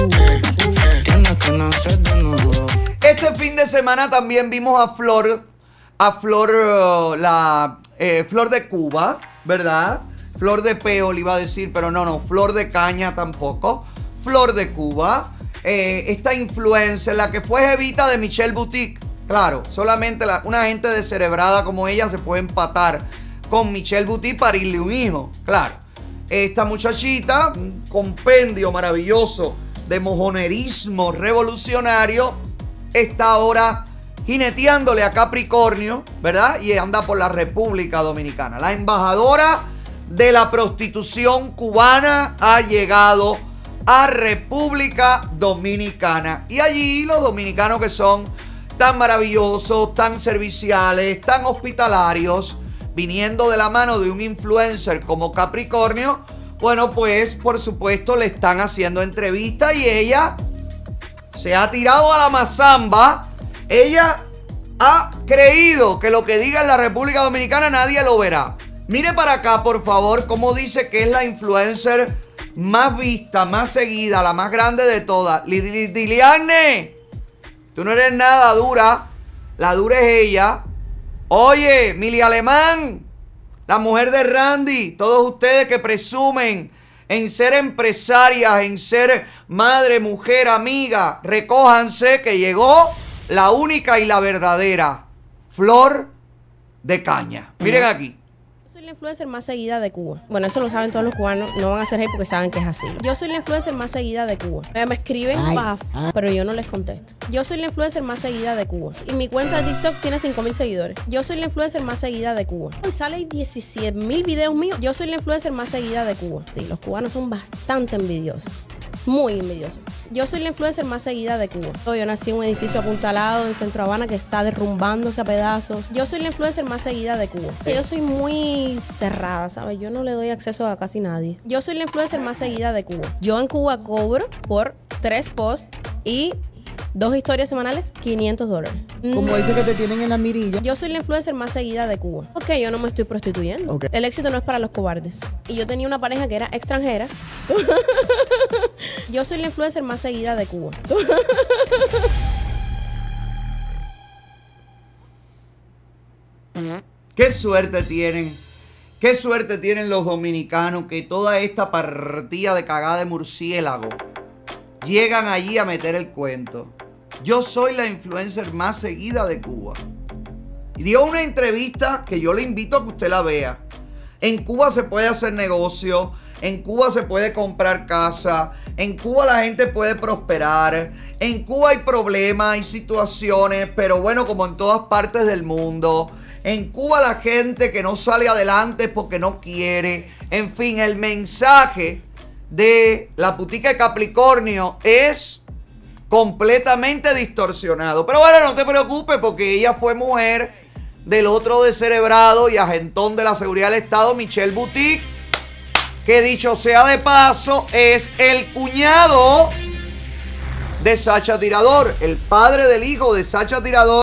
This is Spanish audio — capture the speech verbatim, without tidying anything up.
Este fin de semana también vimos a Flor, a Flor, uh, la eh, Flor de Cuba, ¿verdad? Flor de peo le iba a decir, pero no, no, Flor de caña tampoco. Flor de Cuba, eh, esta influencer, la que fue jevita de Michelle Boutique. Claro, solamente la, una gente descerebrada como ella se puede empatar con Michelle Boutique para irle un hijo, claro. Esta muchachita, un compendio maravilloso de mojonerismo revolucionario, está ahora jineteándole a Capricornio, ¿verdad? Y anda por la República Dominicana. La embajadora de la prostitución cubana ha llegado a República Dominicana. Y allí los dominicanos que son tan maravillosos, tan serviciales, tan hospitalarios, viniendo de la mano de un influencer como Capricornio, bueno, pues por supuesto le están haciendo entrevistas y ella se ha tirado a la mazamba. Ella ha creído que lo que diga en la República Dominicana nadie lo verá. Mire para acá, por favor, cómo dice que es la influencer más vista, más seguida, la más grande de todas. Diliane, tú no eres nada dura. La dura es ella. Oye, Mili Alemán, la mujer de Randy, todos ustedes que presumen en ser empresarias, en ser madre, mujer, amiga, recójanse que llegó la única y la verdadera Flor de Caña. Miren aquí. Soy la influencer más seguida de Cuba. Bueno, eso lo saben todos los cubanos. No van a hacer hate porque saben que es así. Yo soy la influencer más seguida de Cuba. Me escriben, ay, paf, ay. pero yo no les contesto. Yo soy la influencer más seguida de Cuba. Y mi cuenta de TikTok tiene cinco mil seguidores. Yo soy la influencer más seguida de Cuba. Hoy sale diecisiete mil videos míos. Yo soy la influencer más seguida de Cuba. Sí, los cubanos son bastante envidiosos. Muy envidiosos. Yo soy la influencer más seguida de Cuba. Yo nací en un edificio apuntalado en Centro Habana que está derrumbándose a pedazos. Yo soy la influencer más seguida de Cuba. Yo soy muy cerrada, ¿sabes? Yo no le doy acceso a casi nadie. Yo soy la influencer más seguida de Cuba. Yo en Cuba cobro por tres posts y dos historias semanales, quinientos dólares. Como dice que te tienen en la mirilla. Yo soy la influencer más seguida de Cuba. Ok, yo no me estoy prostituyendo. Okay. El éxito no es para los cobardes. Y yo tenía una pareja que era extranjera. Yo soy la influencer más seguida de Cuba. Qué suerte tienen. Qué suerte tienen los dominicanos que toda esta partida de cagada de murciélago llegan allí a meter el cuento. Yo soy la influencer más seguida de Cuba. Y dio una entrevista que yo le invito a que usted la vea. En Cuba se puede hacer negocio. En Cuba se puede comprar casa. En Cuba la gente puede prosperar. En Cuba hay problemas, hay situaciones. Pero bueno, como en todas partes del mundo. En Cuba la gente que no sale adelante es porque no quiere. En fin, el mensaje de la putica de Capricornio es completamente distorsionado. Pero bueno, no te preocupes porque ella fue mujer del otro descerebrado y agentón de la seguridad del Estado, Michelle Boutique, que dicho sea de paso es el cuñado de Sacha Tirador, el padre del hijo de Sacha Tirador.